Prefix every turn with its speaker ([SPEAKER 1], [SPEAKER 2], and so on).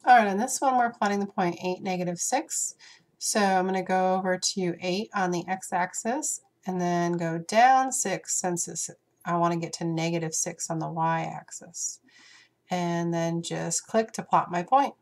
[SPEAKER 1] All right, on this one, we're plotting the point 8, -6. So I'm going to go over to 8 on the x-axis and then go down 6 since I want to get to -6 on the y-axis. And then just click to plot my point.